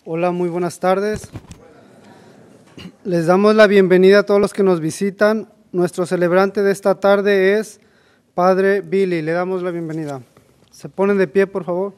Hola, muy buenas tardes. Les damos la bienvenida a todos los que nos visitan. Nuestro celebrante de esta tarde es Padre Billy. Le damos la bienvenida. ¿Se ponen de pie, por favor?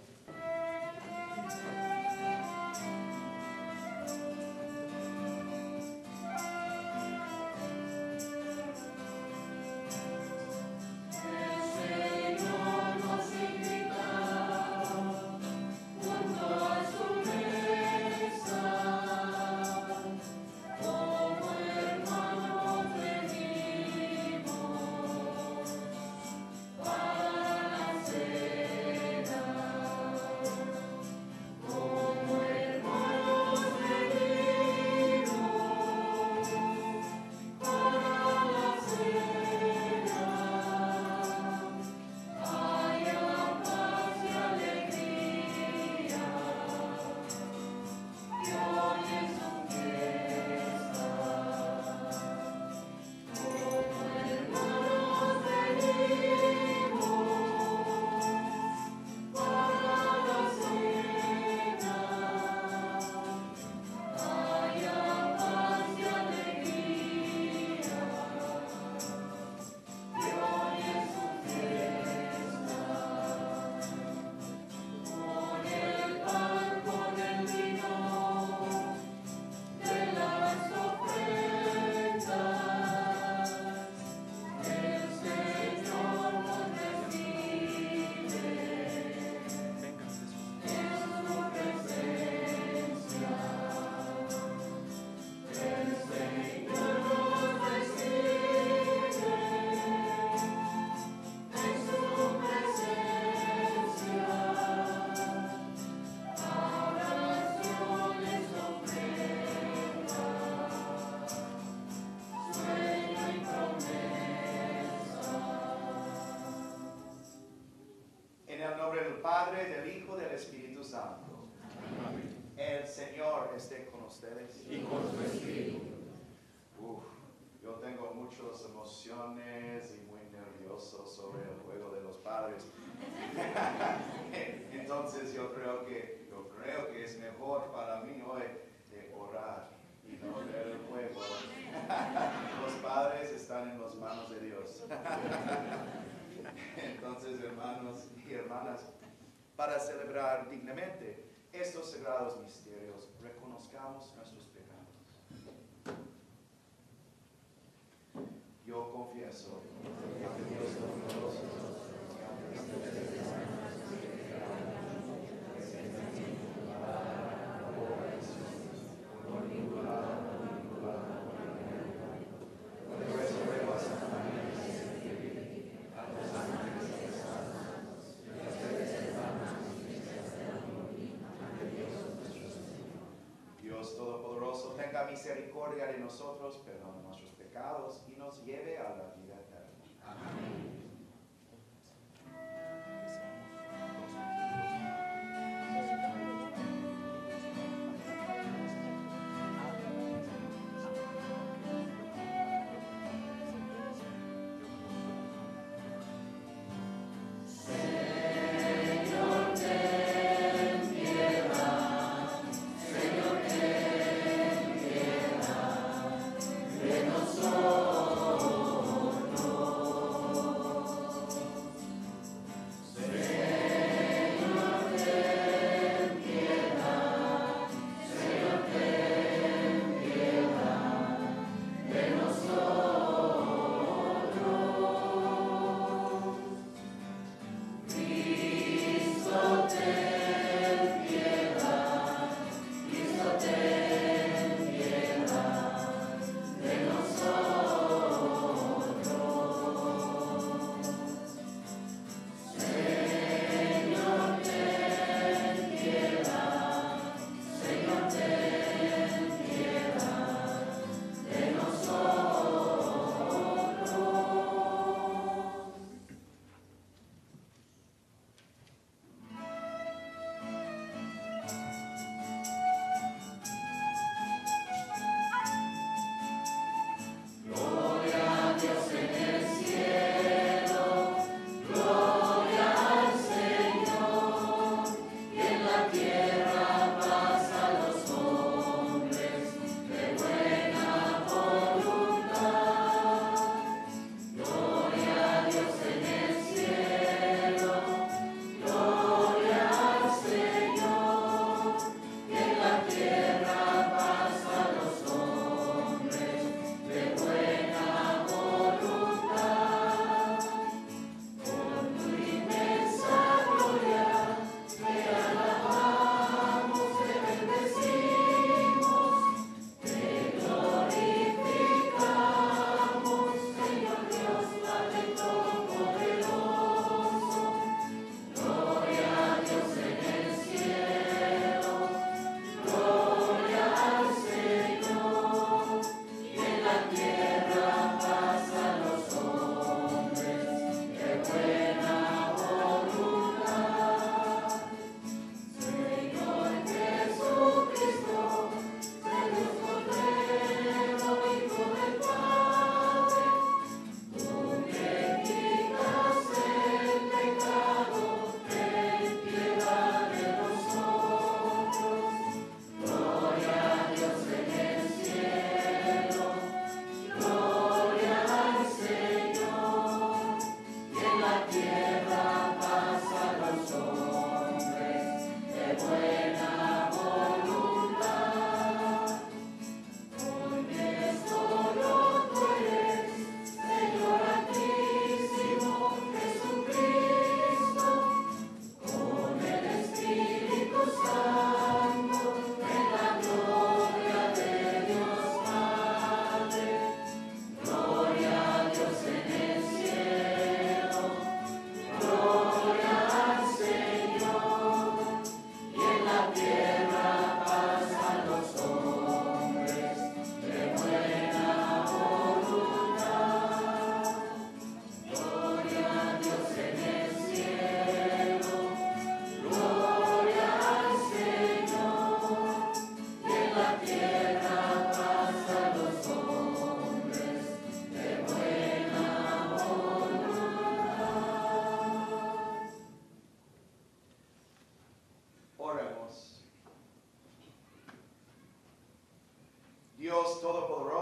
Padre, del Hijo, del Espíritu Santo. Amén. El Señor esté con ustedes. Y con su espíritu. Yo tengo muchas emociones y muy nervioso sobre el juego de los padres. Entonces yo creo que es mejor para mí hoy orar y no ver el juego. Los padres están en las manos de Dios. Entonces, hermanos y hermanas, para celebrar dignamente estos sagrados misterios, reconozcamos nuestros pecados. Yo confieso ante Dios Todopoderoso, tenga misericordia de nosotros, perdone nuestros pecados y nos lleve a la vida eterna. Amén.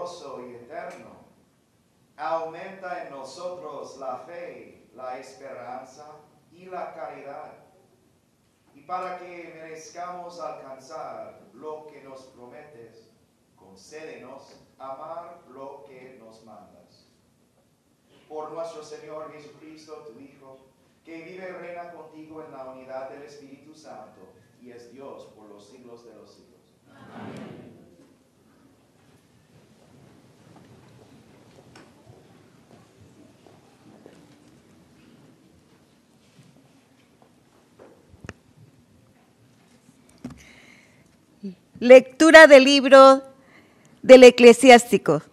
poderoso y eterno. Aumenta en nosotros la fe, la esperanza y la caridad. Y para que merezcamos alcanzar lo que nos prometes, concédenos amar lo que nos mandas. Por nuestro Señor Jesucristo, tu Hijo, que vive y reina contigo en la unidad del Espíritu Santo, y es Dios por los siglos de los siglos. Amén. Lectura del libro del Eclesiástico.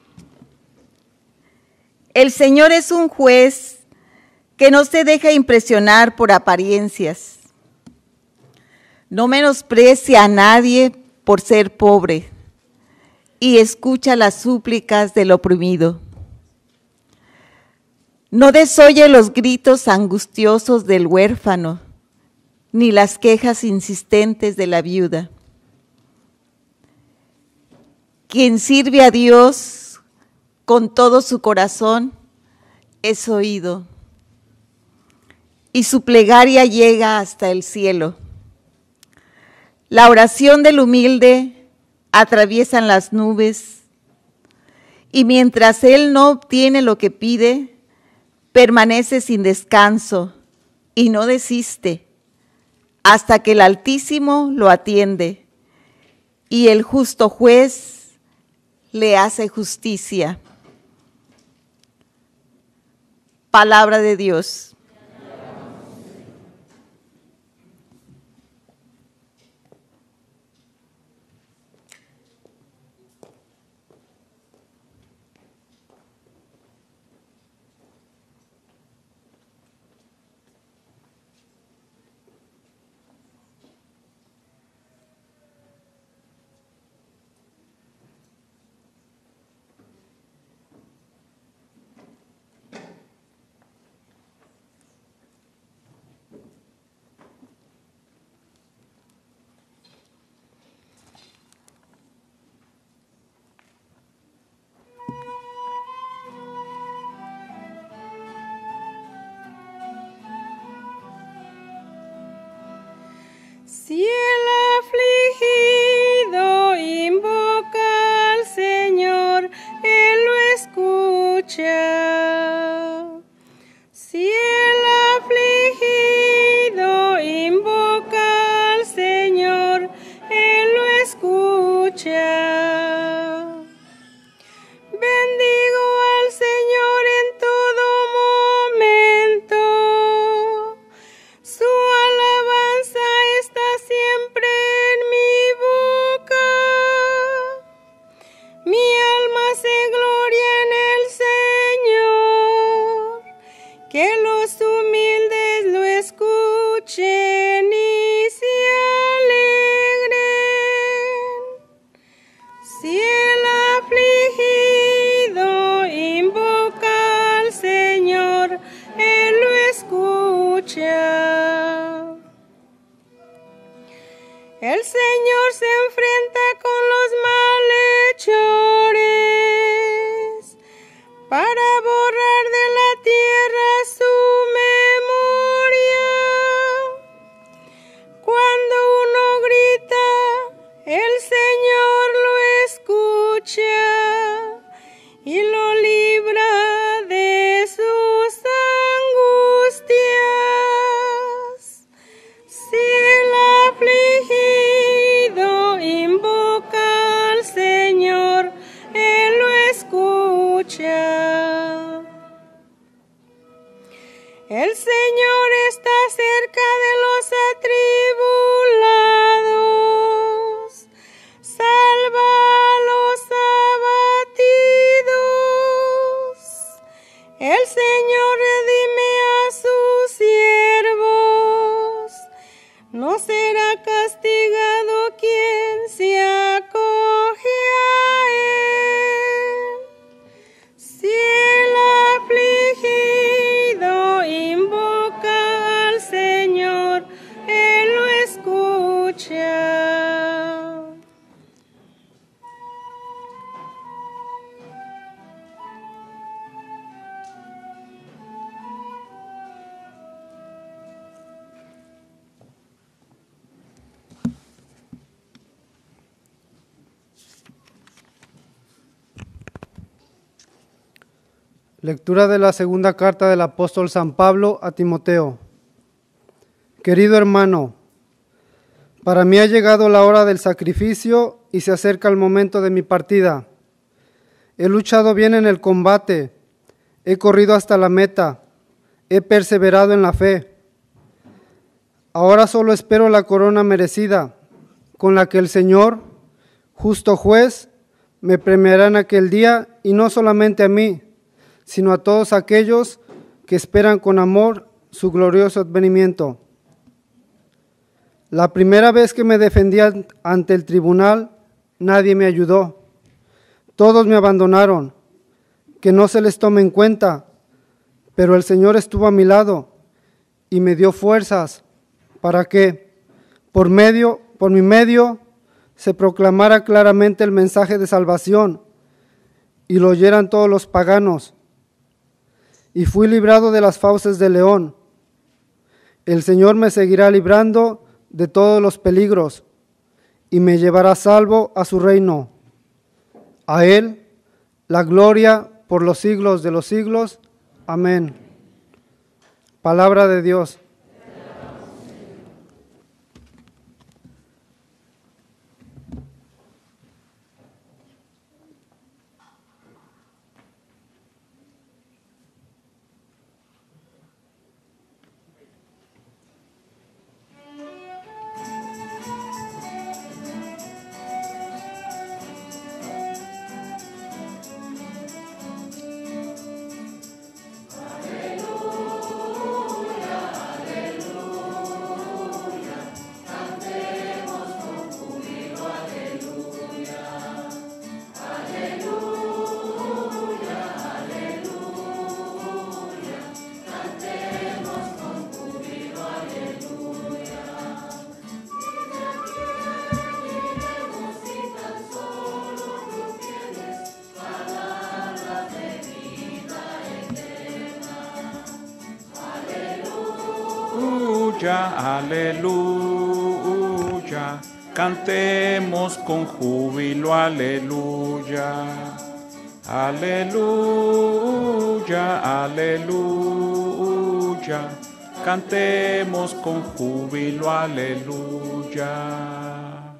El Señor es un juez que no se deja impresionar por apariencias. No menosprecia a nadie por ser pobre y escucha las súplicas del oprimido. No desoye los gritos angustiosos del huérfano, ni las quejas insistentes de la viuda. Quien sirve a Dios con todo su corazón es oído, y su plegaria llega hasta el cielo. La oración del humilde atraviesa las nubes, y mientras él no obtiene lo que pide, permanece sin descanso y no desiste hasta que el Altísimo lo atiende y el justo juez le hace justicia. Palabra de Dios. Si el afligido invoca al Señor, Él lo escucha. Si el afligido invoca al Señor, Él lo escucha. Bendigo al Señor en todo momento. Su alabanza está siempre en mi boca. Mi alma se gloria en el Señor. Que los humildes lo escuchen y se alegren. Si el afligido invoca al Señor, Él lo escucha. El Señor se enfrenta con los malhechores para borrar de la tierra su memoria. Cuando uno grita, el Señor lo escucha y lo libra de sus angustias. Si el afligido invoca al Señor, Él lo escucha. Lectura de la segunda carta del apóstol San Pablo a Timoteo. Querido hermano, para mí ha llegado la hora del sacrificio y se acerca el momento de mi partida. He luchado bien en el combate, he corrido hasta la meta, he perseverado en la fe. Ahora solo espero la corona merecida, con la que el Señor, justo juez, me premiará en aquel día, y no solamente a mí, sino a todos aquellos que esperan con amor su glorioso advenimiento. La primera vez que me defendí ante el tribunal, nadie me ayudó. Todos me abandonaron, que no se les tome en cuenta, pero el Señor estuvo a mi lado y me dio fuerzas para que, por mi medio, se proclamara claramente el mensaje de salvación y lo oyeran todos los paganos. Y fui librado de las fauces del león. El Señor me seguirá librando de todos los peligros y me llevará salvo a su reino. A Él la gloria por los siglos de los siglos. Amén. Palabra de Dios. Aleluya, cantemos con júbilo, aleluya, aleluya, aleluya, cantemos con júbilo, aleluya.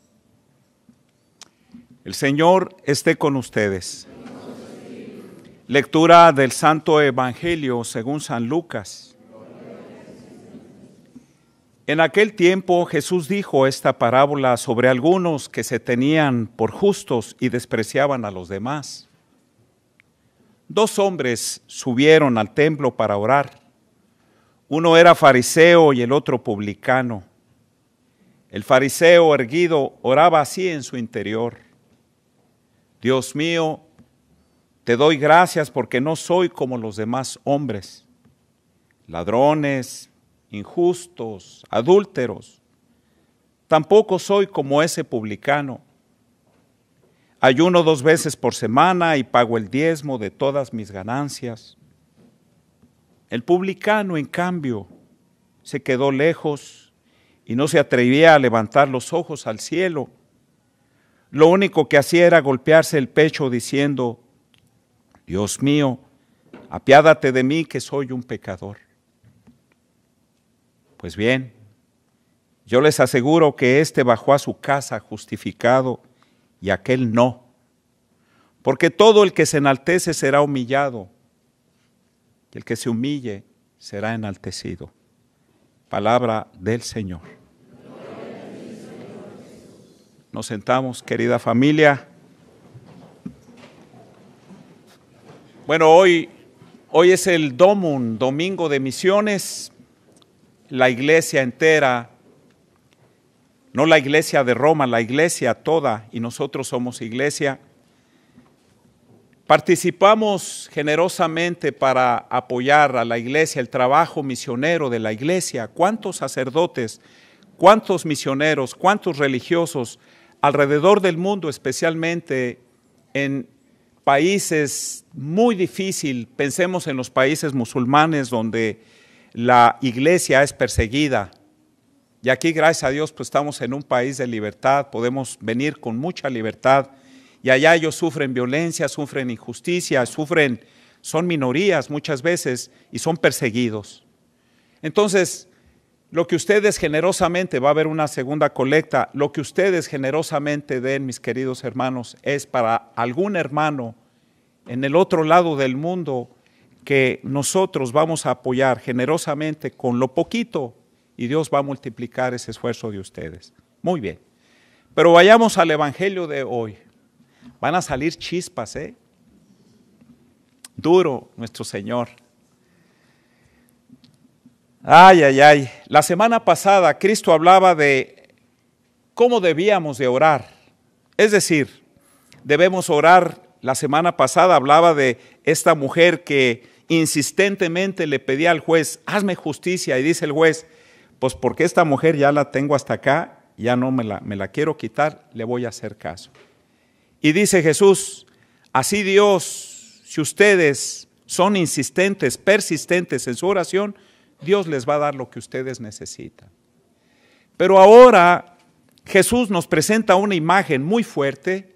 El Señor esté con ustedes. Lectura del Santo Evangelio según San Lucas. En aquel tiempo Jesús dijo esta parábola sobre algunos que se tenían por justos y despreciaban a los demás. 2 hombres subieron al templo para orar. Uno era fariseo y el otro publicano. El fariseo erguido oraba así en su interior: Dios mío, te doy gracias porque no soy como los demás hombres, ladrones, injustos, adúlteros. Tampoco soy como ese publicano. Ayuno 2 veces por semana y pago el diezmo de todas mis ganancias. El publicano, en cambio, se quedó lejos y no se atrevía a levantar los ojos al cielo. Lo único que hacía era golpearse el pecho diciendo: Dios mío, apiádate de mí que soy un pecador. Pues bien, yo les aseguro que éste bajó a su casa justificado y aquel no, porque todo el que se enaltece será humillado y el que se humille será enaltecido. Palabra del Señor. Nos sentamos, querida familia. Bueno, hoy es el Domum, Domingo de Misiones. La iglesia entera, no la iglesia de Roma, la iglesia toda, y nosotros somos iglesia, participamos generosamente para apoyar a la iglesia, el trabajo misionero de la iglesia. ¿Cuántos sacerdotes, cuántos misioneros, cuántos religiosos alrededor del mundo, especialmente en países muy difíciles? Pensemos en los países musulmanes donde la iglesia es perseguida, y aquí, gracias a Dios, pues estamos en un país de libertad, podemos venir con mucha libertad, y allá ellos sufren violencia, sufren injusticia, sufren son minorías muchas veces y son perseguidos. Entonces, lo que ustedes generosamente, va a haber una segunda colecta, lo que ustedes generosamente den, mis queridos hermanos, es para algún hermano en el otro lado del mundo que nosotros vamos a apoyar generosamente con lo poquito y Dios va a multiplicar ese esfuerzo de ustedes. Muy bien, pero vayamos al evangelio de hoy. Van a salir chispas, Duro nuestro Señor. Ay, ay, ay. La semana pasada Cristo hablaba de cómo debíamos de orar. Es decir, debemos orar. La semana pasada hablaba de esta mujer que insistentemente le pedía al juez, hazme justicia. Y dice el juez, pues porque esta mujer ya la tengo hasta acá, ya no me la quiero quitar, le voy a hacer caso. Y dice Jesús, así Dios, si ustedes son insistentes, persistentes en su oración, Dios les va a dar lo que ustedes necesitan. Pero ahora Jesús nos presenta una imagen muy fuerte,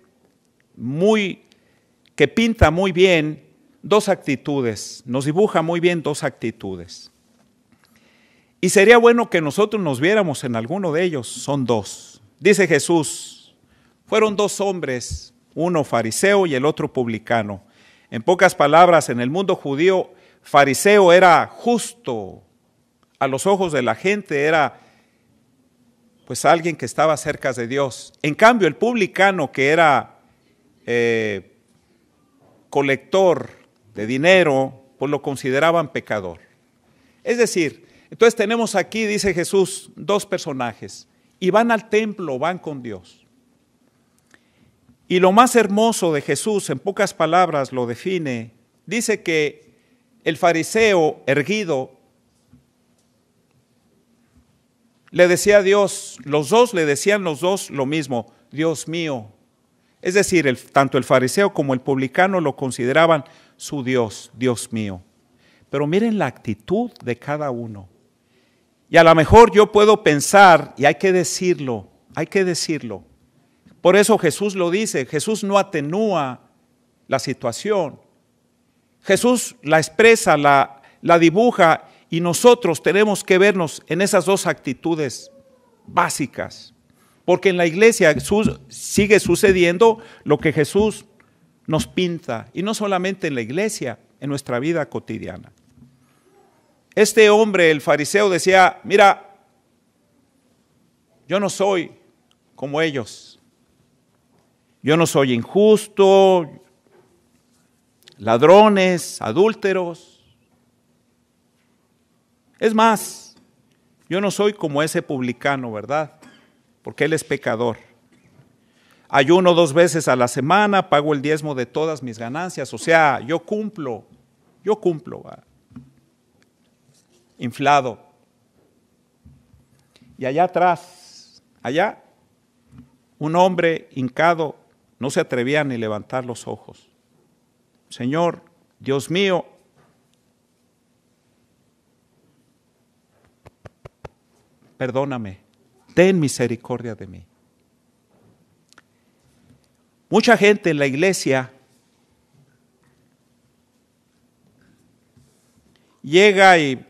que pinta muy bien dos actitudes, nos dibuja muy bien dos actitudes. Y sería bueno que nosotros nos viéramos en alguno de ellos, son dos. Dice Jesús, fueron dos hombres, uno fariseo y el otro publicano. En pocas palabras, en el mundo judío, fariseo era justo, a los ojos de la gente era pues alguien que estaba cerca de Dios. En cambio, el publicano, que era colector de dinero, pues lo consideraban pecador. Es decir, entonces tenemos aquí, dice Jesús, dos personajes, y van al templo, van con Dios. Y lo más hermoso de Jesús, en pocas palabras lo define, dice que el fariseo erguido le decía a Dios, los dos le decían lo mismo, Dios mío. Es decir, tanto el fariseo como el publicano lo consideraban su Dios, Dios mío. Pero miren la actitud de cada uno. Y a lo mejor yo puedo pensar, y hay que decirlo. Por eso Jesús lo dice, Jesús no atenúa la situación. Jesús la expresa, la dibuja, y nosotros tenemos que vernos en esas dos actitudes básicas. Porque en la iglesia sigue sucediendo lo que Jesús nos pinta, y no solamente en la iglesia, en nuestra vida cotidiana. Este hombre, el fariseo, decía, mira, yo no soy como ellos. Yo no soy injusto, ladrones, adúlteros. Es más, yo no soy como ese publicano, ¿verdad? Porque él es pecador. Ayuno 2 veces a la semana, pago el diezmo de todas mis ganancias. O sea, yo cumplo, ¿verdad? Inflado. Y allá atrás, un hombre hincado no se atrevía ni levantar los ojos. Señor, Dios mío, perdóname, ten misericordia de mí. Mucha gente en la iglesia llega y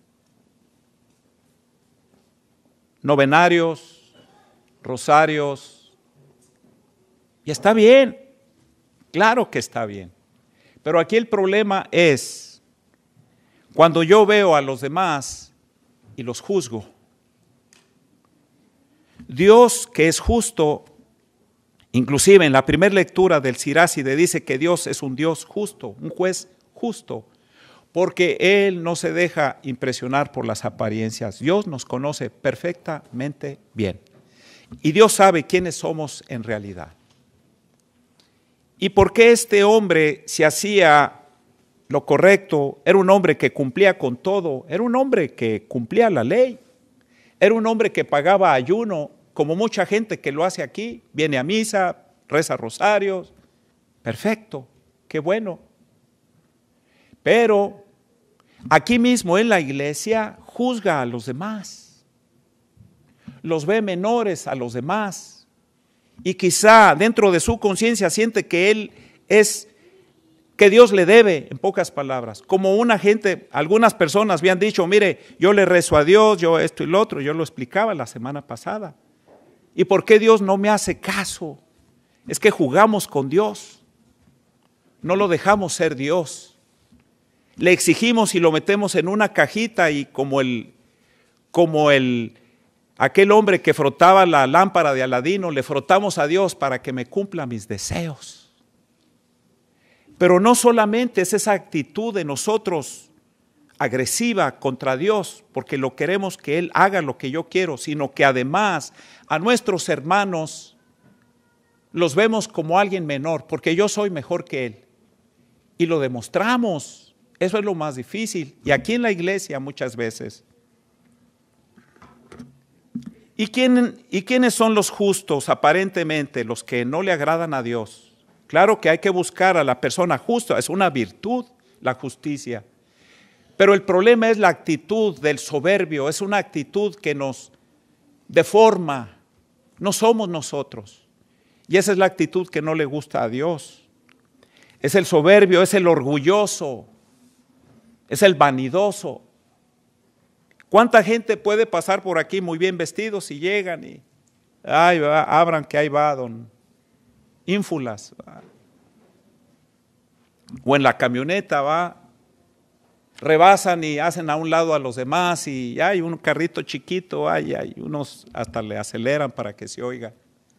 novenarios, rosarios, y está bien, claro que está bien. Pero aquí el problema es cuando yo veo a los demás y los juzgo. Dios, que es justo, inclusive en la primera lectura del Siráside dice que Dios es un Dios justo, un juez justo, porque Él no se deja impresionar por las apariencias. Dios nos conoce perfectamente bien y Dios sabe quiénes somos en realidad. ¿Y por qué este hombre se hacía lo correcto? Era un hombre que cumplía con todo, era un hombre que cumplía la ley, era un hombre que pagaba ayuno, como mucha gente que lo hace aquí, viene a misa, reza rosarios, perfecto, qué bueno. Pero aquí mismo en la iglesia juzga a los demás, los ve menores a los demás y quizá dentro de su conciencia siente que él es que Dios le debe, en pocas palabras. Como algunas personas habían dicho, mire, yo le rezo a Dios, yo esto y lo otro, yo lo explicaba la semana pasada. ¿Y por qué Dios no me hace caso? Es que jugamos con Dios, no lo dejamos ser Dios. Le exigimos y lo metemos en una cajita y como aquel hombre que frotaba la lámpara de Aladino, le frotamos a Dios para que me cumpla mis deseos. Pero no solamente es esa actitud de nosotros agresiva contra Dios, porque lo queremos que Él haga lo que yo quiero, sino que además a nuestros hermanos los vemos como alguien menor, porque yo soy mejor que Él. Y lo demostramos, eso es lo más difícil. Y aquí en la iglesia muchas veces. ¿Y quiénes son los justos aparentemente, los que no le agradan a Dios? Claro que hay que buscar a la persona justa, es una virtud la justicia. Pero el problema es la actitud del soberbio, es una actitud que nos deforma, no somos nosotros. Y esa es la actitud que no le gusta a Dios. Es el soberbio, es el orgulloso, es el vanidoso. ¿Cuánta gente puede pasar por aquí muy bien vestidos y llegan y, ay, abran que ahí va don ínfulas? O en la camioneta rebasan y hacen a un lado a los demás y hay un carrito chiquito, hay unos hasta le aceleran para que se oiga.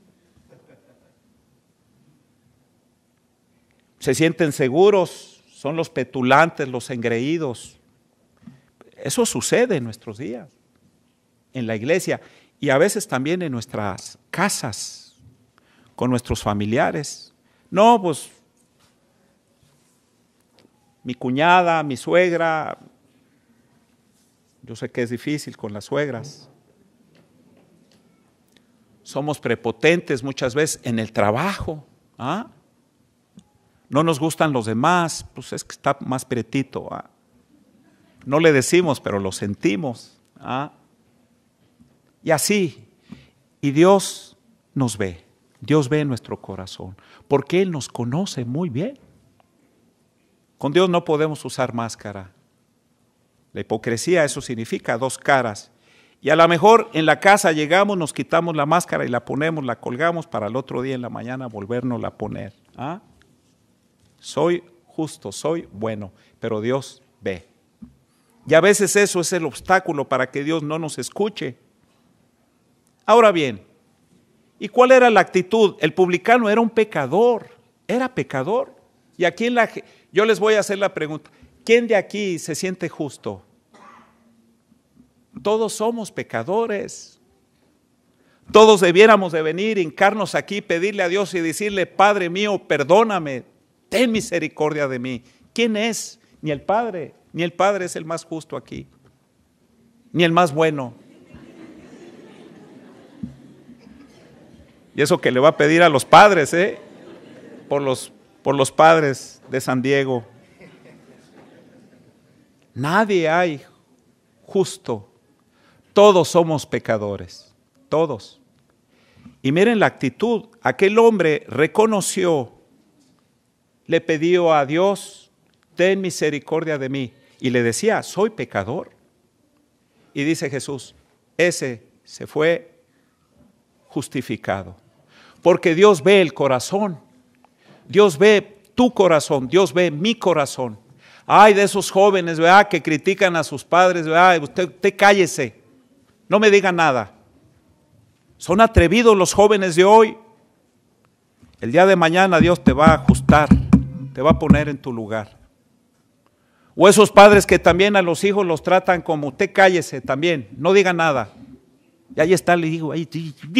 Se sienten seguros, son los petulantes, los engreídos. Eso sucede en nuestros días, en la iglesia y a veces también en nuestras casas, con nuestros familiares. No, pues mi cuñada, mi suegra, yo sé que es difícil con las suegras. Somos prepotentes muchas veces en el trabajo. No nos gustan los demás, pues es que está más pretito. No le decimos, pero lo sentimos. Y así, y Dios nos ve, Dios ve nuestro corazón, porque Él nos conoce muy bien. Con Dios no podemos usar máscara. La hipocresía, eso significa dos caras. Y a lo mejor en la casa llegamos, nos quitamos la máscara y la ponemos, la colgamos para el otro día en la mañana volvernos a poner. Soy justo, soy bueno, pero Dios ve. Y a veces eso es el obstáculo para que Dios no nos escuche. Ahora bien, ¿y cuál era la actitud? El publicano era un pecador, era pecador. Y aquí yo les voy a hacer la pregunta, ¿quién de aquí se siente justo? Todos somos pecadores. Todos debiéramos de venir, hincarnos aquí, pedirle a Dios y decirle, Padre mío, perdóname, ten misericordia de mí. ¿Quién es? Ni el Padre es el más justo aquí, ni el más bueno. Y eso que le va a pedir a los padres, por los padres de San Diego. Nadie hay justo. Todos somos pecadores, todos. Y miren la actitud, aquel hombre reconoció, le pidió a Dios, ten misericordia de mí. Y le decía, soy pecador. Y dice Jesús, ese se fue justificado. Porque Dios ve el corazón, Dios ve tu corazón, Dios ve mi corazón. Ay, de esos jóvenes, ¿verdad?, que critican a sus padres, ¿verdad? Usted cállese, no me diga nada. Son atrevidos los jóvenes de hoy. El día de mañana Dios te va a ajustar, te va a poner en tu lugar. O esos padres que también a los hijos los tratan como, usted cállese también, no diga nada. Y ahí está el hijo, ahí.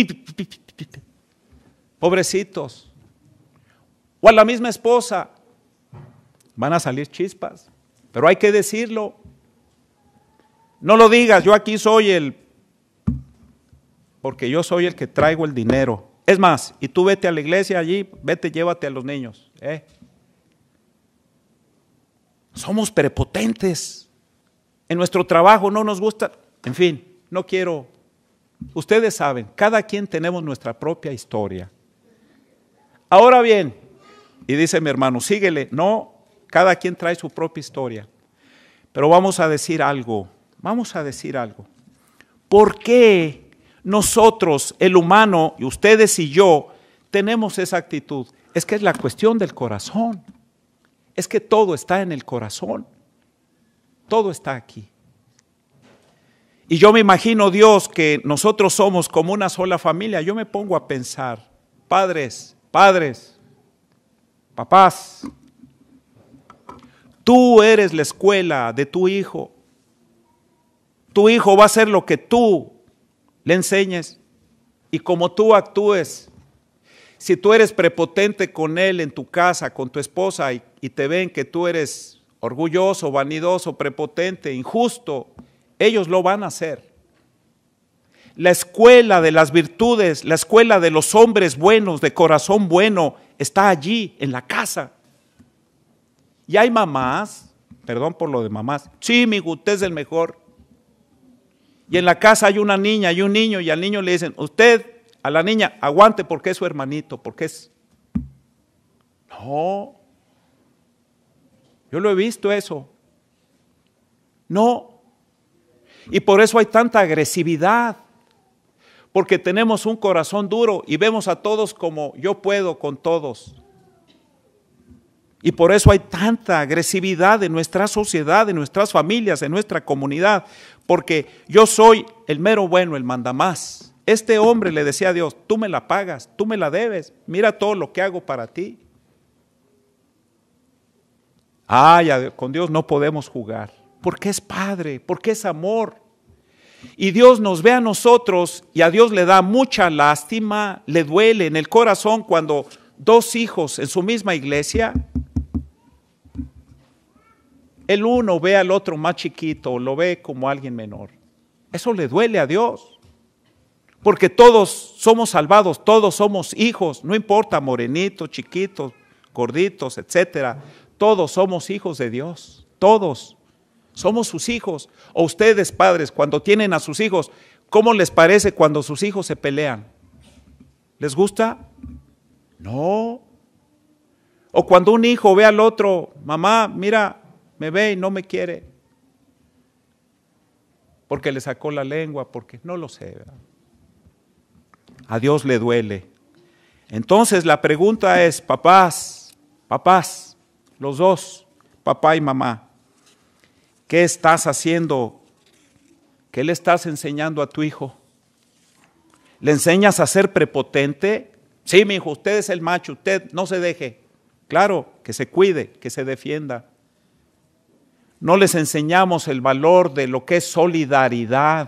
Pobrecitos. O a la misma esposa. Van a salir chispas, pero hay que decirlo. No lo digas, yo aquí soy porque yo soy el que traigo el dinero. Es más, y tú vete a la iglesia allí, vete, llévate a los niños. Somos prepotentes. En nuestro trabajo no nos gusta. En fin, no quiero. Ustedes saben, cada quien tenemos nuestra propia historia. Ahora bien, y dice mi hermano, síguele. No, Cada quien trae su propia historia. Pero vamos a decir algo. ¿Por qué nosotros, el humano, y ustedes y yo, tenemos esa actitud? Es que es la cuestión del corazón. Es que todo está en el corazón. Todo está aquí. Y yo me imagino, Dios, que nosotros somos como una sola familia. Yo me pongo a pensar, padres, papás, tú eres la escuela de tu hijo. Tu hijo va a hacer lo que tú le enseñes y como tú actúes. Si tú eres prepotente con él en tu casa, con tu esposa, y te ven que tú eres orgulloso, vanidoso, prepotente, injusto, ellos lo van a hacer. La escuela de las virtudes, la escuela de los hombres buenos, de corazón bueno, está allí, en la casa. Y hay mamás, perdón por lo de mamás, sí, mi hijo, usted es el mejor. Y en la casa hay una niña y un niño, y al niño le dicen, usted, a la niña, aguante porque es su hermanito, porque es... No, yo lo he visto eso. No. Y por eso hay tanta agresividad, porque tenemos un corazón duro y vemos a todos como yo puedo con todos. Y por eso hay tanta agresividad en nuestra sociedad, en nuestras familias, en nuestra comunidad, porque yo soy el mero bueno, el mandamás. Este hombre le decía a Dios, tú me la pagas, tú me la debes, mira todo lo que hago para ti. Con Dios no podemos jugar, porque es Padre, porque es amor. Y Dios nos ve a nosotros y a Dios le da mucha lástima, le duele en el corazón cuando dos hijos en su misma iglesia, el uno ve al otro más chiquito, lo ve como alguien menor. Eso le duele a Dios, porque todos somos salvados, todos somos hijos, no importa morenitos, chiquitos, gorditos, etcétera, todos somos hijos de Dios, todos. Somos sus hijos. O ustedes, padres, cuando tienen a sus hijos, ¿cómo les parece cuando sus hijos se pelean? ¿Les gusta? No. O cuando un hijo ve al otro, mamá, mira, me ve y no me quiere. Porque le sacó la lengua, porque no lo sé, ¿verdad? A Dios le duele. Entonces la pregunta es, papás, los dos, papá y mamá, ¿qué estás haciendo? ¿Qué le estás enseñando a tu hijo? ¿Le enseñas a ser prepotente? Sí, mi hijo, usted es el macho, usted no se deje. Claro, que se cuide, que se defienda. No les enseñamos el valor de lo que es solidaridad.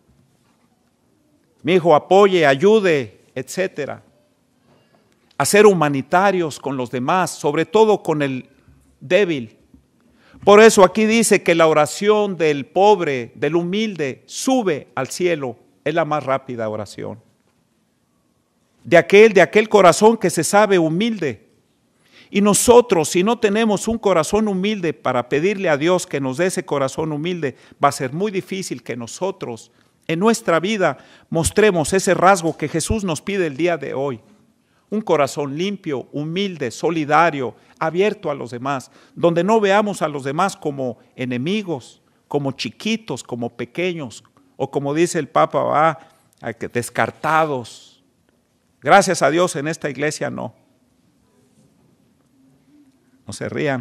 Mi hijo, apoye, ayude, etcétera. A ser humanitarios con los demás, sobre todo con el débil. Por eso aquí dice que la oración del pobre, del humilde, sube al cielo. Es la más rápida oración. De aquel corazón que se sabe humilde. Y nosotros, si no tenemos un corazón humilde para pedirle a Dios que nos dé ese corazón humilde, va a ser muy difícil que nosotros en nuestra vida mostremos ese rasgo que Jesús nos pide el día de hoy. Un corazón limpio, humilde, solidario, abierto a los demás, donde no veamos a los demás como enemigos, como chiquitos, como pequeños, o como dice el Papa, descartados. Gracias a Dios en esta iglesia no. No se rían.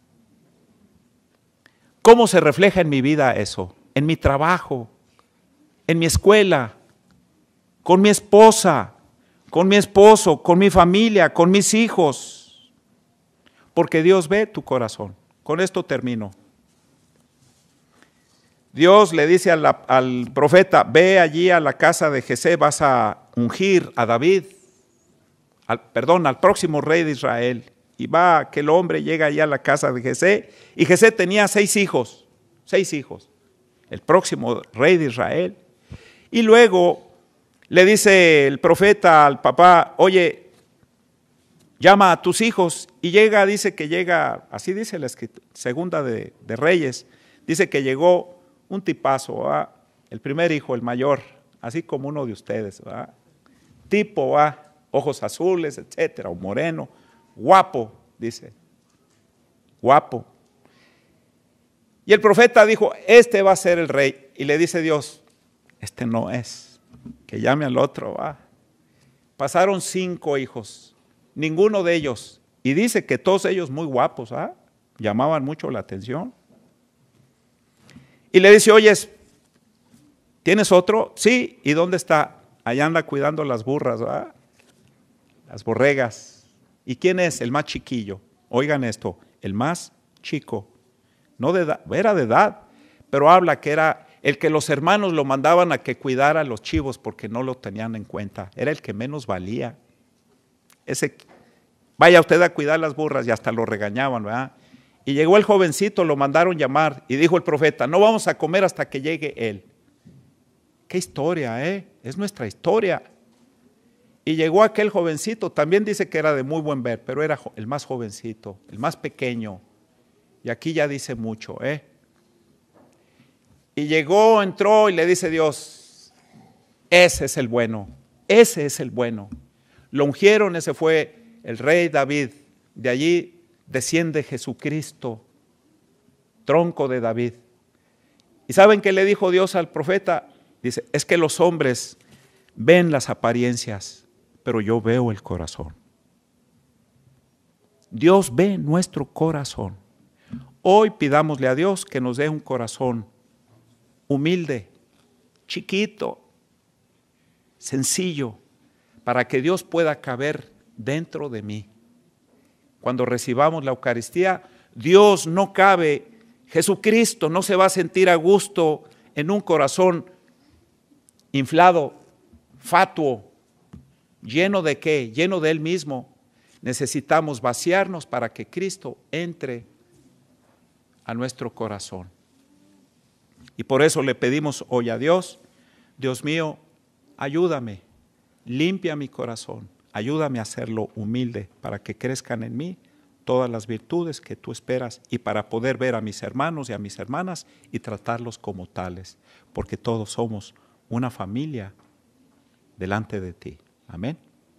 ¿Cómo se refleja en mi vida eso? En mi trabajo, en mi escuela, con mi esposa, con mi esposo, con mi familia, con mis hijos. Porque Dios ve tu corazón. Con esto termino. Dios le dice al profeta, ve allí a la casa de Jesé, vas a ungir a David, al próximo rey de Israel. Y va aquel hombre, llega allá a la casa de Jesé, y Jesé tenía 6 hijos, el próximo rey de Israel. Y luego le dice el profeta al papá, oye, llama a tus hijos, y dice que llega, así dice la escritura, segunda de Reyes, dice que llegó un tipazo, ¿verdad? El primer hijo, el mayor, así como uno de ustedes, ¿verdad? Tipo, ¿verdad? Ojos azules, etcétera, o moreno, guapo, dice, guapo. Y el profeta dijo, este va a ser el rey. Y le dice Dios, este no es, que llame al otro. Va. Pasaron 5 hijos, ninguno de ellos, y dice que todos ellos muy guapos, llamaban mucho la atención. Y le dice, oye, ¿tienes otro? Sí, ¿y dónde está? Allá anda cuidando las burras, las borregas. ¿Y quién es? El más chiquillo. Oigan esto, el más chico, no de edad, era de edad, pero habla que era el que los hermanos lo mandaban a que cuidara a los chivos porque no lo tenían en cuenta, era el que menos valía. Ese, vaya usted a cuidar las burras, y hasta lo regañaban, ¿verdad? Y llegó el jovencito, lo mandaron llamar, y dijo el profeta, no vamos a comer hasta que llegue él. Qué historia, es nuestra historia. Y llegó aquel jovencito, también dice que era de muy buen ver, pero era el más jovencito, el más pequeño. Y aquí ya dice mucho, Y llegó, entró y le dice Dios, ese es el bueno, ese es el bueno. Lo ungieron, ese fue el rey David. De allí desciende Jesucristo, tronco de David. ¿Y saben qué le dijo Dios al profeta? Dice, es que los hombres ven las apariencias, pero yo veo el corazón. Dios ve nuestro corazón. Hoy pidámosle a Dios que nos dé un corazón humilde, chiquito, sencillo, para que Dios pueda caber dentro de mí. Cuando recibamos la Eucaristía, Dios no cabe, Jesucristo no se va a sentir a gusto en un corazón inflado, fatuo, lleno de ¿qué? Lleno de Él mismo. Necesitamos vaciarnos para que Cristo entre a nuestro corazón. Y por eso le pedimos hoy a Dios, Dios mío, ayúdame, limpia mi corazón, ayúdame a hacerlo humilde para que crezcan en mí todas las virtudes que tú esperas y para poder ver a mis hermanos y a mis hermanas y tratarlos como tales, porque todos somos una familia delante de ti. Amén.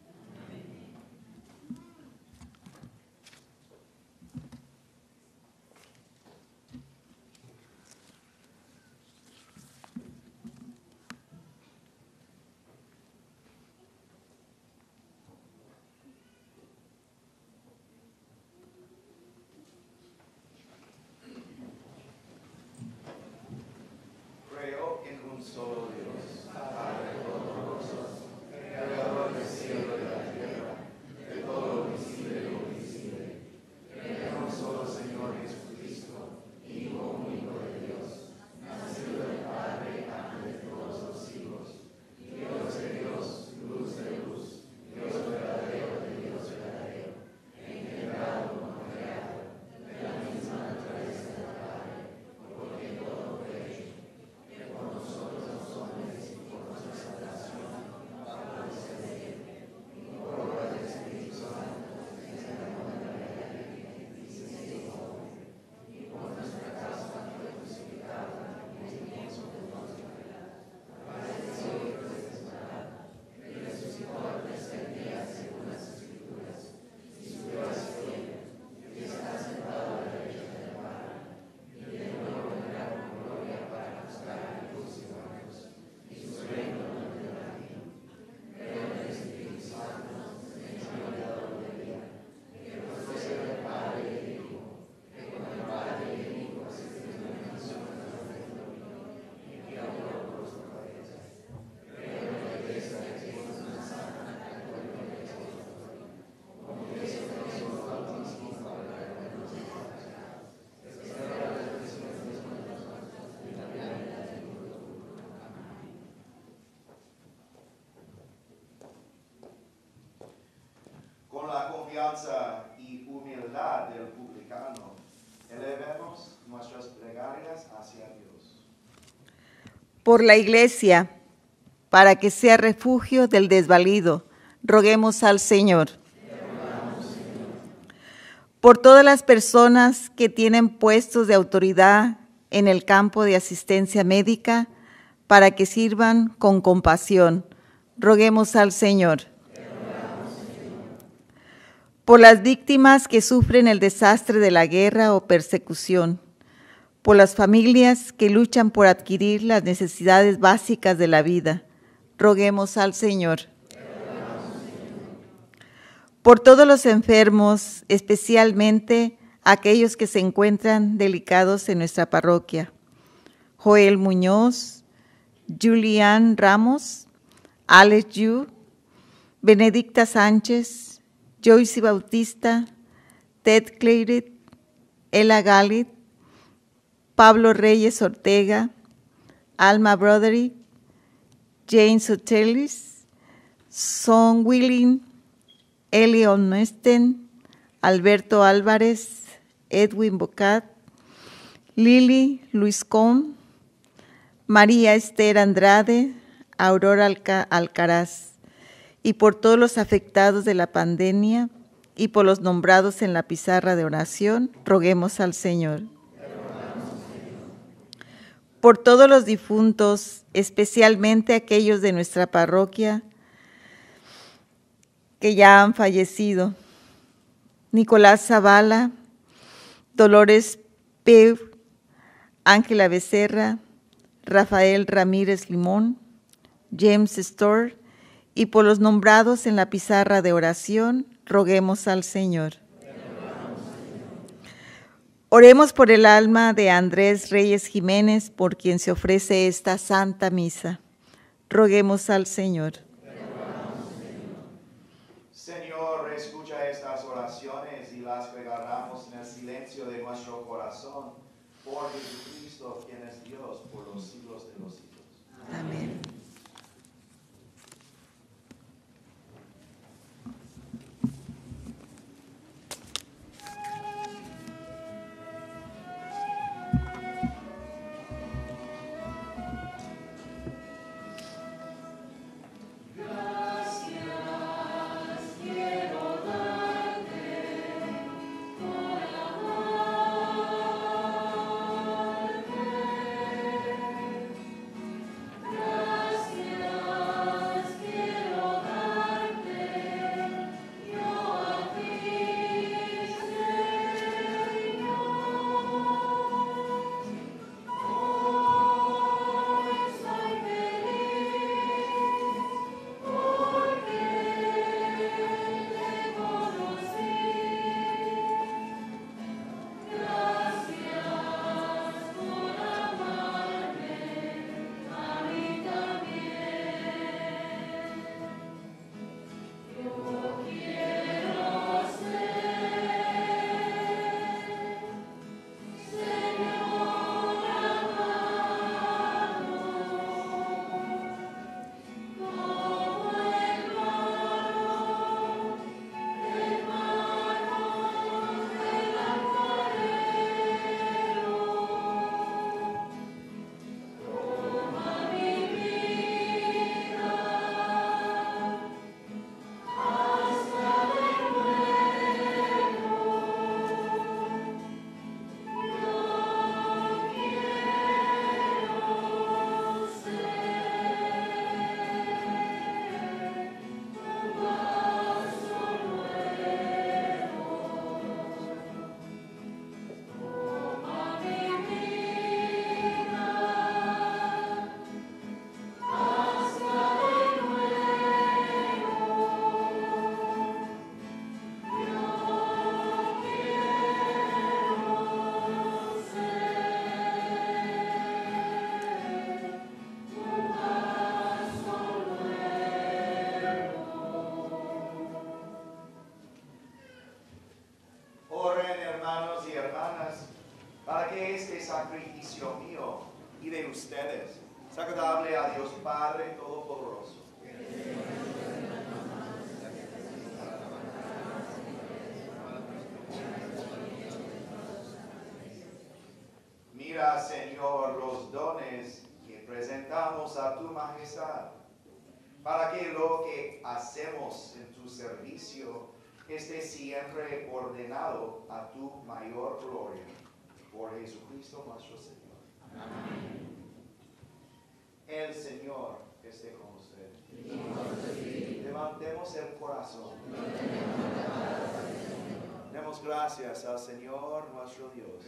Creo en un solo Dios, Padre Todopoderoso, Creador del cielo y de la tierra, de todo lo visible y lo invisible. Creo en un solo Señor Jesucristo, Hijo único de Dios, nacido del Padre antes de todos los siglos, Dios de Dios, luz de luz, Dios verdadero de Dios verdadero, engendrado como creado, de la misma naturaleza del Padre, porque todo fue hecho. Por nosotros los hombres y por nuestra salvación, para los creyentes, y por obra del Espíritu Santo, desde la modernidad y se hizo hombre, y por nuestra causa fue crucificado en el lienzo de nuestra verdad, padeció y fue sepultado, y resucitó al tercer día según las Escrituras, y subió al cielo, y está sentado a la derecha del Padre, y de nuevo vendrá con gloria para juzgar a vivos y muertos, y su reino no tendrá fin. Creo en el Espíritu Santo, Señor y Dador de vida, que procede del Padre y del Hijo, que con el Padre y el Hijo se firma en la sombra de y que habló por los profetas. Creo en la Iglesia que es una santa, católica y apostólica, confieso que tengo bautismo para el perdón de los pecados, espero la resurrección de los muertos y la vida eterna del futuro. Amén. Con la confianza y humildad del publicano, elevemos nuestras plegarias hacia Dios. Por la Iglesia, para que sea refugio del desvalido, roguemos al Señor. Por todas las personas que tienen puestos de autoridad en el campo de asistencia médica, para que sirvan con compasión, roguemos al Señor. Por por las víctimas que sufren el desastre de la guerra o persecución, por las familias que luchan por adquirir las necesidades básicas de la vida. Roguemos al Señor. Por todos los enfermos, especialmente aquellos que se encuentran delicados en nuestra parroquia. Joel Muñoz, Julián Ramos, Alex Yu, Benedicta Sánchez, Joyce Bautista, Ted Claret, Ella Galit, Pablo Reyes Ortega, Alma Broderick, Jane Sotelis, Son Willing, Elion Nesten, Alberto Álvarez, Edwin Bocat, Lili Luis Com, María Esther Andrade, Aurora Alcaraz, y por todos los afectados de la pandemia y por los nombrados en la pizarra de oración, roguemos al Señor. Por todos los difuntos, especialmente aquellos de nuestra parroquia que ya han fallecido. Nicolás Zavala, Dolores Peu, Ángela Becerra, Rafael Ramírez Limón, James Storr, y por los nombrados en la pizarra de oración, roguemos al Señor. Oremos por el alma de Andrés Reyes Jiménez, por quien se ofrece esta Santa Misa. Roguemos al Señor. Señor, escucha estas oraciones y las regalamos en el silencio de nuestro corazón, por Jesucristo, quien es Dios, por los siglos de los siglos. Amén. sacrificio mío y de ustedes, es agradable a Dios Padre Todopoderoso. Mira, Señor, los dones que presentamos a tu majestad, para que lo que hacemos en tu servicio esté siempre ordenado a tu mayor gloria. Por Jesucristo nuestro Señor. Amén. El Señor esté con ustedes. Levantemos el corazón. gracias al Señor nuestro Dios.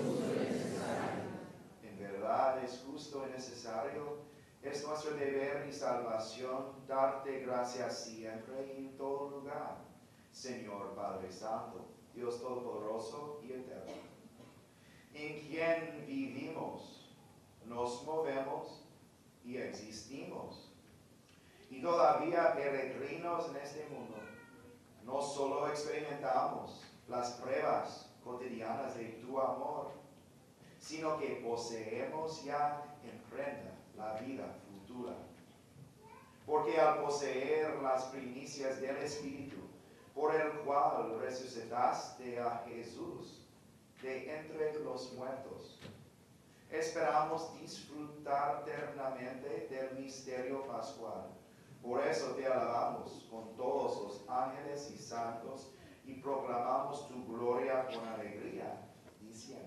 En verdad es justo y necesario, es nuestro deber y salvación darte gracias siempre y en todo lugar, Señor Padre Santo, Dios Todopoderoso y Eterno, en quien vivimos, nos movemos y existimos, y todavía peregrinos en este mundo. No solo experimentamos las pruebas cotidianas de tu amor, sino que poseemos ya en prenda la vida futura. Porque al poseer las primicias del Espíritu, por el cual resucitaste a Jesús de entre los muertos, esperamos disfrutar eternamente del misterio pascual. Por eso te alabamos con todos los ángeles y santos y proclamamos tu gloria con alegría, diciendo: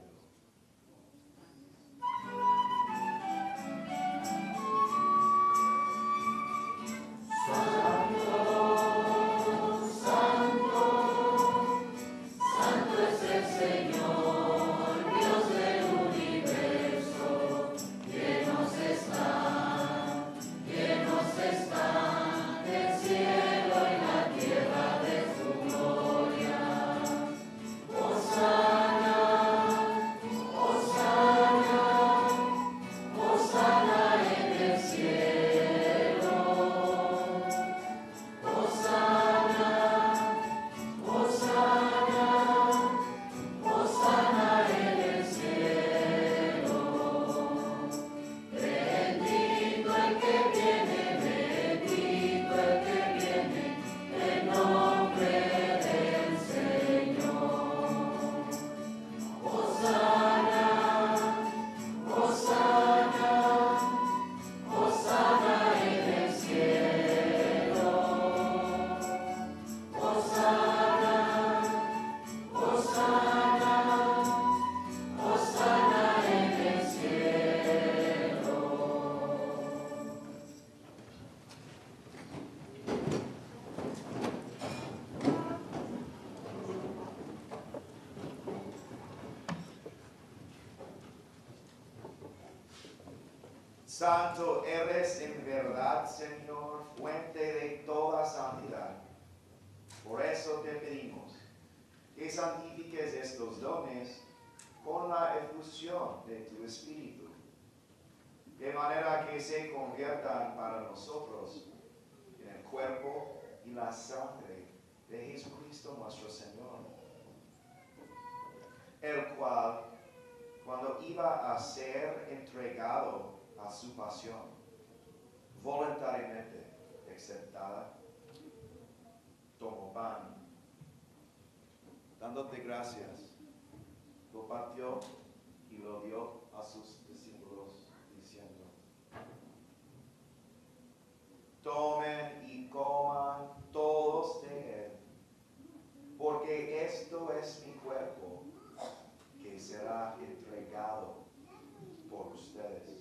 Santo eres en verdad, Señor, fuente de toda santidad. Por eso te pedimos que santifiques estos dones con la efusión de tu Espíritu, de manera que se conviertan para nosotros en el cuerpo y la sangre de Jesucristo nuestro Señor, el cual, cuando iba a ser entregado a su pasión, voluntariamente aceptada, tomó pan, dándote gracias, lo partió y lo dio a sus discípulos, diciendo: tomen y coman todos de él, porque esto es mi cuerpo, que será entregado por ustedes.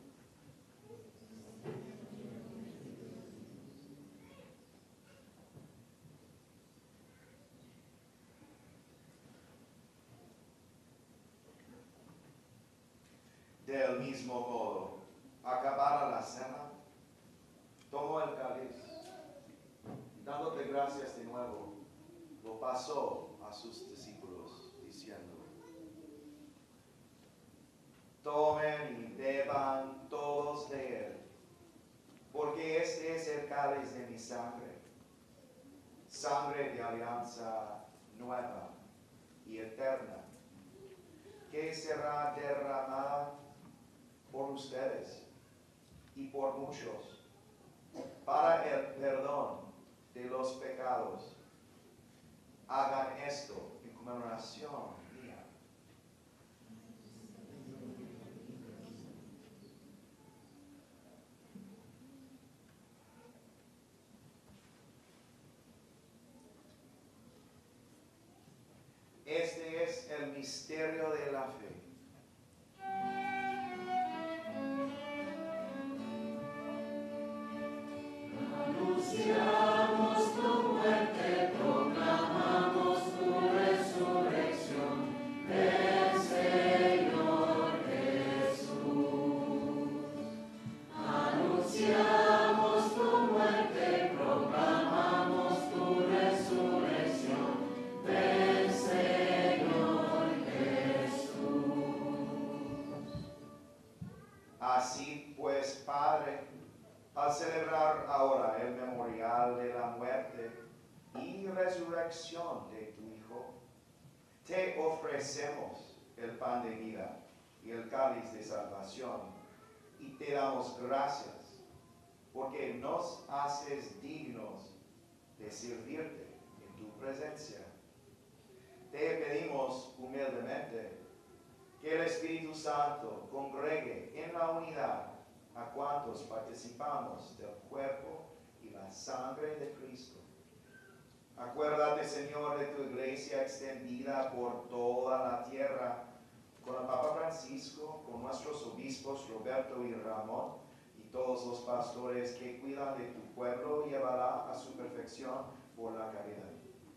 Del mismo modo, acabada la cena, tomó el cáliz y, dándote gracias de nuevo, lo pasó a sus discípulos, diciendo: tomen y beban todos de él, porque este es el cáliz de mi sangre, sangre de alianza nueva y eterna, que será derramada por ustedes y por muchos para el perdón de los pecados. Hagan esto en conmemoración mía. Este es el misterio de la fe. Anunciamos tu muerte, proclamamos tu resurrección. resurrección de tu Hijo, te ofrecemos el pan de vida y el cáliz de salvación, y te damos gracias, porque nos haces dignos de servirte en tu presencia. Te pedimos humildemente que el Espíritu Santo congregue en la unidad a cuantos participamos del cuerpo y la sangre de Cristo. Acuérdate, Señor, de tu iglesia extendida por toda la tierra, con el Papa Francisco, con nuestros obispos Roberto y Ramón, y todos los pastores que cuidan de tu pueblo, llévala a su perfección por la caridad.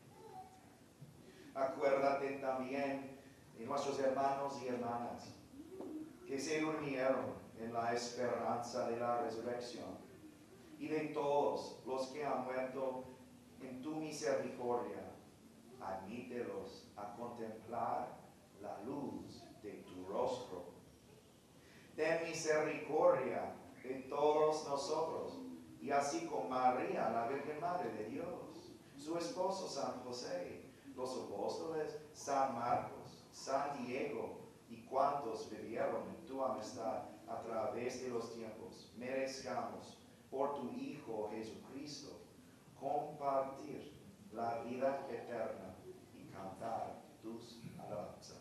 Acuérdate también de nuestros hermanos y hermanas que se durmieron en la esperanza de la resurrección, y de todos los que han muerto en tu misericordia. Admítelos a contemplar la luz de tu rostro. Ten misericordia de todos nosotros, y así con María, la Virgen Madre de Dios, su esposo San José, los apóstoles San Marcos, San Diego y cuantos vivieron en tu amistad a través de los tiempos, merezcamos por tu Hijo Jesucristo compartir la vida eterna y cantar tus alabanzas.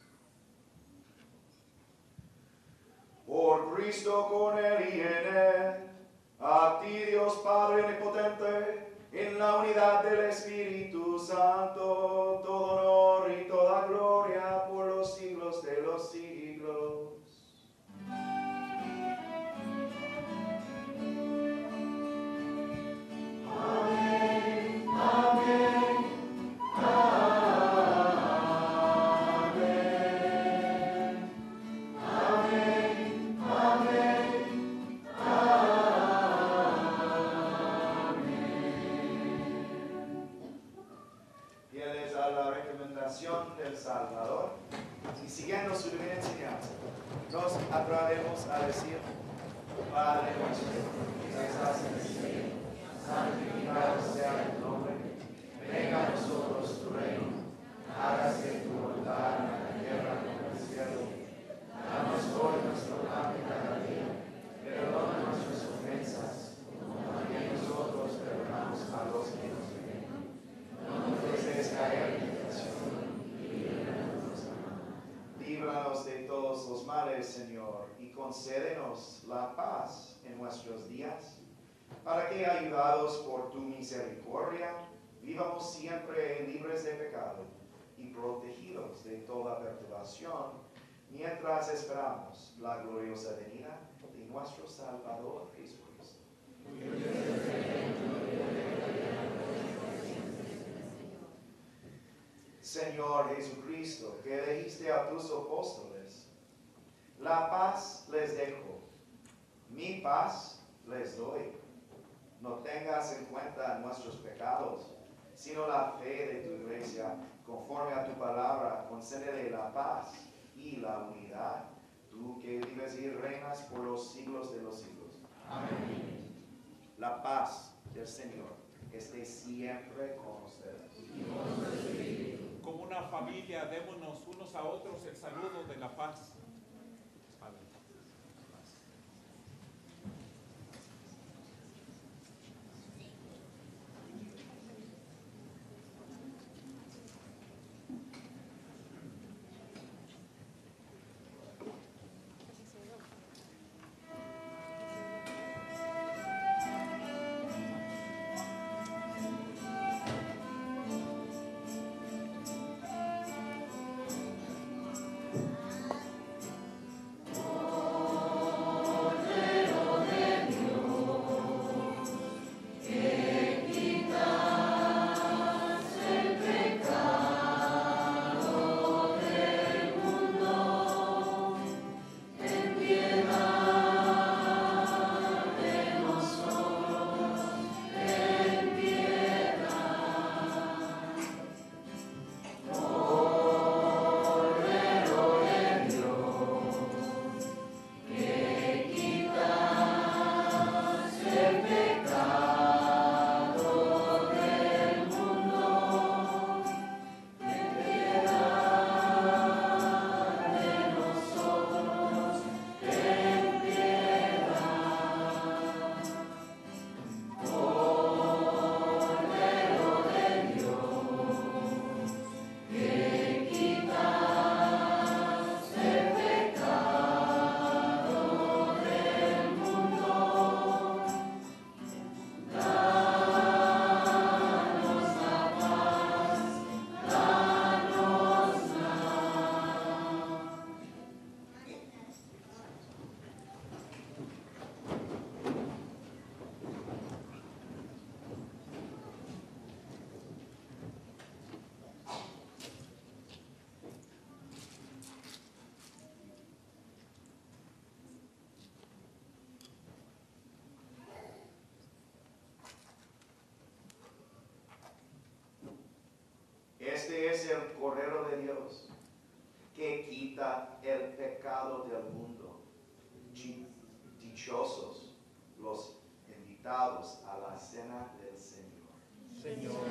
Por Cristo, con Él y en Él, a ti Dios Padre omnipotente, en la unidad del Espíritu Santo, todo honor y toda gloria por los siglos de los siglos. Amén, amén, amén, amén, amén, amén. Fieles a la recomendación del Salvador y siguiendo su divina enseñanza, nos atrevemos a decir: Padre nuestro, que estás en el cielo, santificado sea tu nombre, venga a nosotros tu reino, hágase tu voluntad en la tierra como en el cielo. Danos hoy nuestro pan de cada día, perdona nuestras ofensas, como también nosotros perdonamos a los que nos ofenden. No nos dejes caer en tentación, y líbranos del mal. Líbranos de todos los males, Señor, y concédenos la paz en nuestros días, para que, ayudados por tu misericordia, vivamos siempre libres de pecado y protegidos de toda perturbación, mientras esperamos la gloriosa venida de nuestro Salvador Jesucristo. Señor Jesucristo, que dijiste a tus apóstoles: la paz les dejo, mi paz les doy. No tengas en cuenta nuestros pecados, sino la fe de tu iglesia. Conforme a tu palabra, concédele la paz y la unidad, tú que vives y reinas por los siglos de los siglos. Amén. La paz del Señor esté siempre con ustedes. Como una familia, démonos unos a otros el saludo de la paz. Padre. Este es el Cordero de Dios que quita el pecado del mundo. Dichosos los invitados a la cena del Señor. Señor,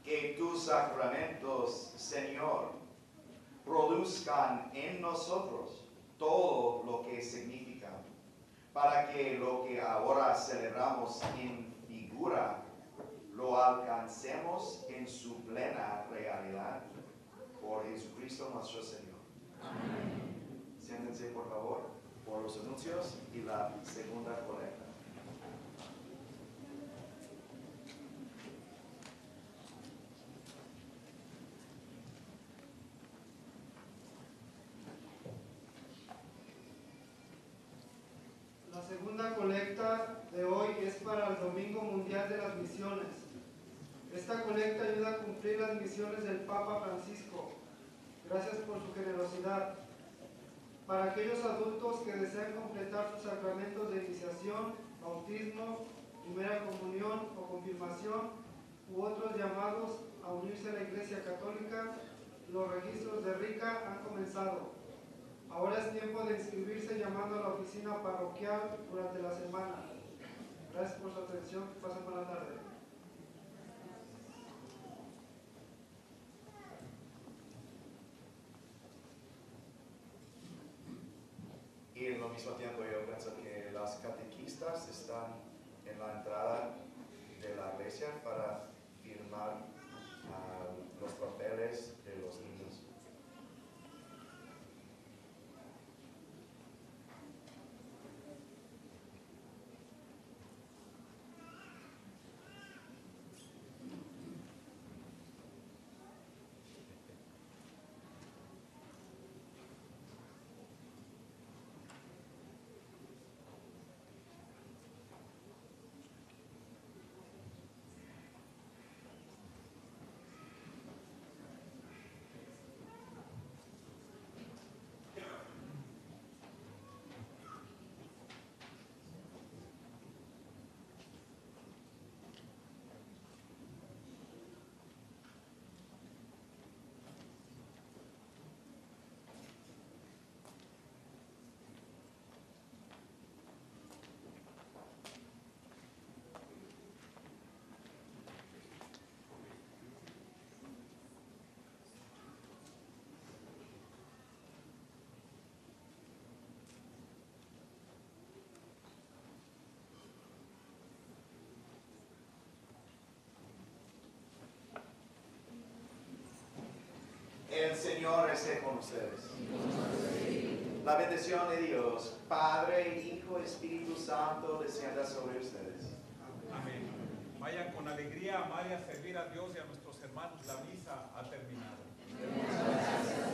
que tus sacramentos, Señor, produzcan en nosotros todo lo que significan, para que lo que ahora celebramos en figura lo alcancemos en su plena realidad. Por Jesucristo nuestro Señor. Amén. Siéntense, por favor, por los anuncios y la segunda colecta. La segunda colecta de hoy es para el Domingo Mundial de las Misiones. Esta colecta ayuda a cumplir las misiones del Papa Francisco. Gracias por su generosidad. Para aquellos adultos que desean completar sus sacramentos de iniciación, bautismo, primera comunión o confirmación u otros llamados a unirse a la Iglesia Católica, los registros de RICA han comenzado. Ahora es tiempo de inscribirse llamando a la oficina parroquial durante la semana. Gracias por su atención. Que pasen buena tarde. Y en lo mismo tiempo yo pienso que las catequistas están en la entrada de la iglesia para firmar los papeles de los niños. El Señor esté con ustedes. La bendición de Dios, Padre, Hijo, Espíritu Santo, descienda sobre ustedes. Amén. Vayan con alegría a amar y a servir a Dios y a nuestros hermanos. La misa ha terminado.